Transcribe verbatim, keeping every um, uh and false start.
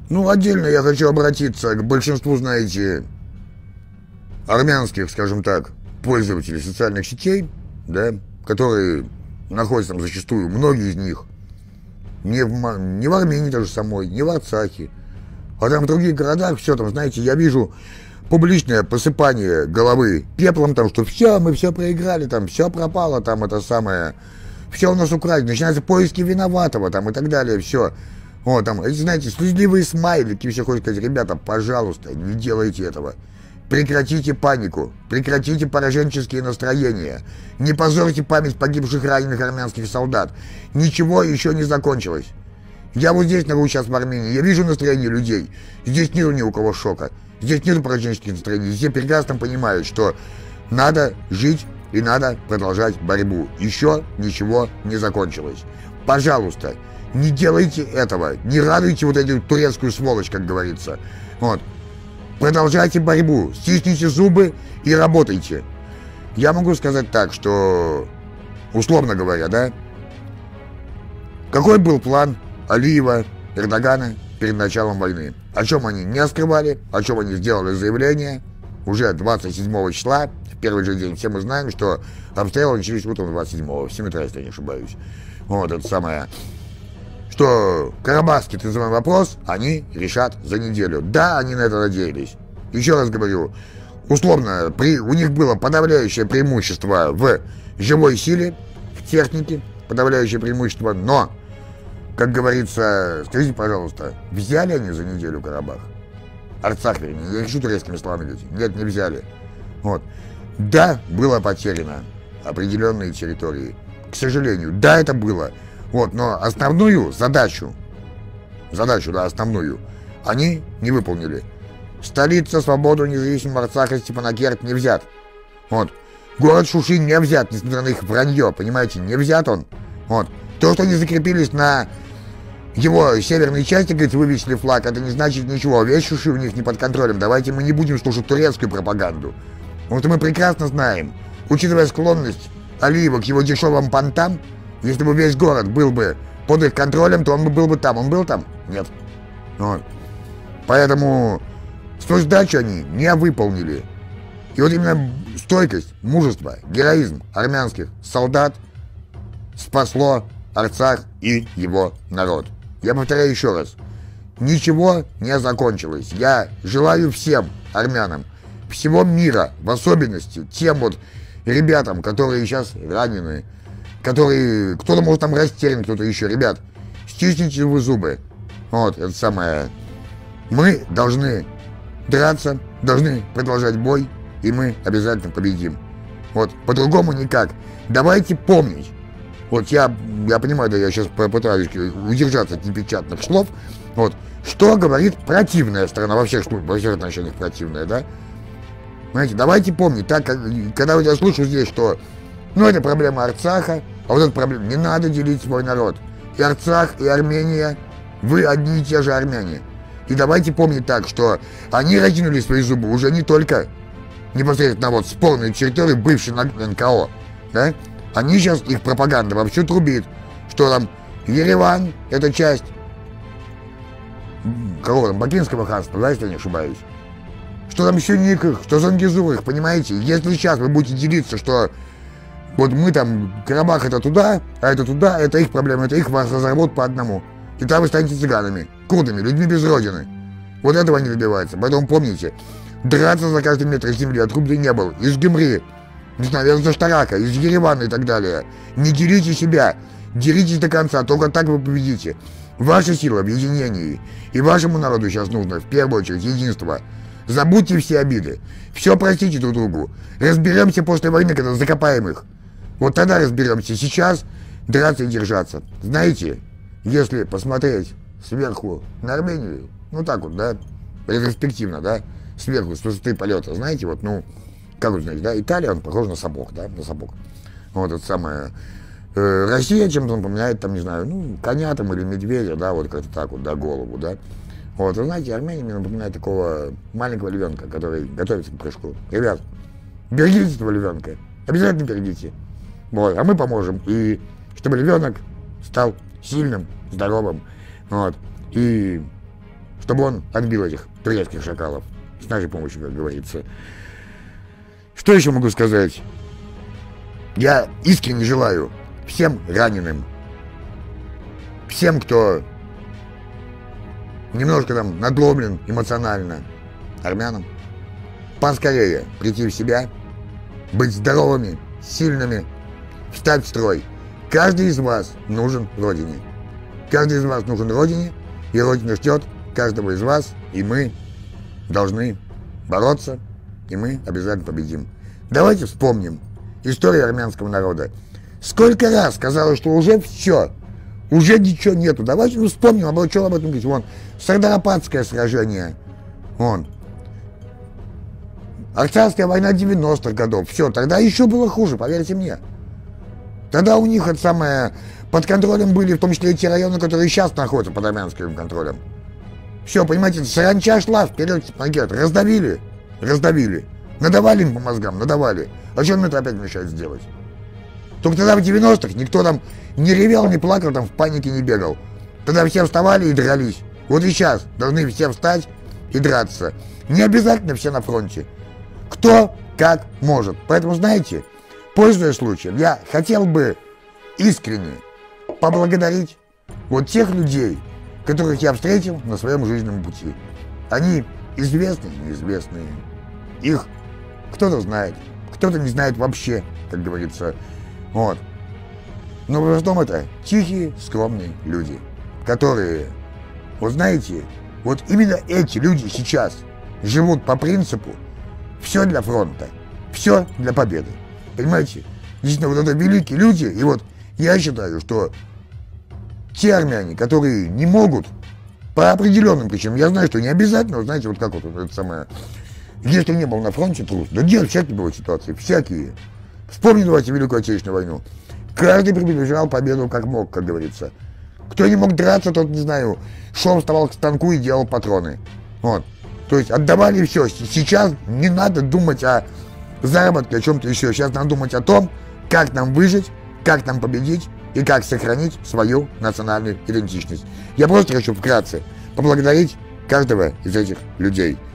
Ну, отдельно я хочу обратиться к большинству, знаете, армянских, скажем так, пользователей социальных сетей, да, которые находятся там зачастую, многие из них, не в, не в Армении даже самой, не в Арцахе, а там в других городах, все там, знаете, я вижу публичное посыпание головы пеплом, там, что все, мы все проиграли, там, все пропало, там, это самое, все у нас украли, начинаются поиски виноватого, там, и так далее, все. Вот, там, эти, знаете, слезливые смайлики, все хочется сказать, ребята, пожалуйста, не делайте этого. Прекратите панику, прекратите пораженческие настроения, не позорьте память погибших раненых армянских солдат. Ничего еще не закончилось. Я вот здесь нахожусь сейчас в Армении, я вижу настроение людей, здесь нет ни у кого шока, здесь нет пораженческих настроений, все прекрасно понимают, что надо жить и надо продолжать борьбу. Еще ничего не закончилось. Пожалуйста, не делайте этого, не радуйте вот эту турецкую сволочь, как говорится. Вот. Продолжайте борьбу, стисните зубы и работайте. Я могу сказать так, что, условно говоря, да, какой был план Алиева, Эрдогана перед началом войны? О чем они не скрывали, о чем они сделали заявление уже двадцать седьмого числа, в первый же день. Все мы знаем, что обстрелы начались утром двадцать седьмого, в семь утра, если я не ошибаюсь. Вот это самое... что карабахский, так называемый, вопрос они решат за неделю. Да, они на это надеялись. Еще раз говорю, условно, при, у них было подавляющее преимущество в живой силе, в технике, подавляющее преимущество, но, как говорится, скажите, пожалуйста, взяли они за неделю Карабах? Арцах, вернее, я не хочу турецкими словами говорить. Нет, не взяли. Вот. Да, было потеряно определенные территории. К сожалению, да, это было. Вот, но основную задачу, задачу, да, основную, они не выполнили. Столица, свободу, независимого Арцаха, Степанакерт не взят. Вот. Город Шуши не взят, несмотря на их вранье, понимаете, не взят он. Вот. То, что они закрепились на его северной части, говорит, вывесили флаг, это не значит ничего. Весь Шуши у них не под контролем. Давайте мы не будем слушать турецкую пропаганду. Потому что мы прекрасно знаем, учитывая склонность Алиева к его дешевым понтам, если бы весь город был бы под их контролем, то он бы был бы там. Он был там? Нет. Вот. Поэтому свою задачу они не выполнили. И вот именно стойкость, мужество, героизм армянских солдат спасло Арцах и его народ. Я повторяю еще раз. Ничего не закончилось. Я желаю всем армянам всего мира, в особенности тем вот ребятам, которые сейчас ранены, которые, кто-то может там растерян, кто-то еще. Ребят, стисните вы зубы. Вот, это самое. Мы должны драться, должны продолжать бой, и мы обязательно победим. Вот, по-другому никак. Давайте помнить. Вот я, я понимаю, да, я сейчас попытаюсь удержаться от непечатных слов. Вот, что говорит противная сторона, во всех, во всех отношениях противная, да? Знаете, давайте помнить, так, когда я слышу здесь, что, ну, это проблема Арцаха, а вот эта проблема, не надо делить свой народ. И Арцах, и Армения, вы одни и те же армяне. И давайте помнить так, что они разинули свои зубы уже не только непосредственно вот спорные территории, бывшей эн ка о, да? Они сейчас, их пропаганда вообще трубит, что там Ереван, это часть кого там, Бакинского ханства, да, если я не ошибаюсь. Что там еще не их, что Зангезур их, понимаете? Если сейчас вы будете делиться, что вот мы там, Карабах это туда, а это туда, это их проблема, это их, вас разорвут по одному. И там вы станете цыганами, курдами, людьми без родины. Вот этого не добивается. Поэтому помните, драться за каждый метр земли, откуда бы не был, из Гюмри, не знаю, из Аштарака, из Еревана и так далее. Не делите себя, деритесь до конца, только так вы победите. Ваша сила в единении. И вашему народу сейчас нужно, в первую очередь, единство. Забудьте все обиды. Все простите друг другу. Разберемся после войны, когда закопаем их. Вот тогда разберемся. Сейчас драться и держаться. Знаете, если посмотреть сверху на Армению, ну так вот, да, ретроспективно, да, сверху, с высоты полета, знаете, вот, ну, как вы знаете, да, Италия, он похож на сапог, да, на сапог. Вот это самое. Э, Россия чем-то напоминает, там, не знаю, ну, коня там или медведя, да, вот как-то так вот, да, голову, да. Вот, вы знаете, Армения мне напоминает такого маленького львенка, который готовится к прыжку. Ребят, берегите этого львенка, обязательно берегите. Вот, а мы поможем, и чтобы львенок стал сильным, здоровым, вот, и чтобы он отбил этих турецких шакалов. С нашей помощью, как говорится. Что еще могу сказать? Я искренне желаю всем раненым, всем, кто немножко там надломлен эмоционально, армянам, поскорее прийти в себя, быть здоровыми, сильными, встать в строй. Каждый из вас нужен Родине. Каждый из вас нужен Родине, и Родина ждет каждого из вас, и мы должны бороться, и мы обязательно победим. Давайте вспомним историю армянского народа. Сколько раз казалось, что уже все, уже ничего нету. Давайте ну, вспомним, об чем об этом говорить. Вон, Сардарападское сражение, вон, Арцахская война девяностых годов. Все, тогда еще было хуже, поверьте мне. Тогда у них это самое, под контролем были в том числе и те районы, которые сейчас находятся под армянским контролем. Все, понимаете, саранча шла вперед, пакет, раздавили, раздавили. Надавали им по мозгам, надавали. А что мне это опять мешает сделать? Только тогда в девяностых никто там не ревел, не плакал, там в панике не бегал. Тогда все вставали и дрались. Вот и сейчас должны все встать и драться. Не обязательно все на фронте. Кто как может. Поэтому, знаете, пользуясь случаем, я хотел бы искренне поблагодарить вот тех людей, которых я встретил на своем жизненном пути. Они известные, неизвестные. Их кто-то знает, кто-то не знает вообще, как говорится. Вот. Но в основном это тихие, скромные люди, которые, вот знаете, вот именно эти люди сейчас живут по принципу «все для фронта, все для победы». Понимаете? Действительно, вот это великие люди, и вот я считаю, что те армяне, которые не могут по определенным причинам, я знаю, что не обязательно, знаете, вот как вот это самое, если не был на фронте трус, да делать всякие бывают ситуации, всякие. Вспомни, давайте, Великую Отечественную войну. Каждый приближал победу как мог, как говорится. Кто не мог драться, тот, не знаю, шел, вставал к станку и делал патроны. Вот. То есть отдавали все. Сейчас не надо думать о заработке, о чем-то еще. Сейчас надо думать о том, как нам выжить, как нам победить и как сохранить свою национальную идентичность. Я просто хочу вкратце поблагодарить каждого из этих людей.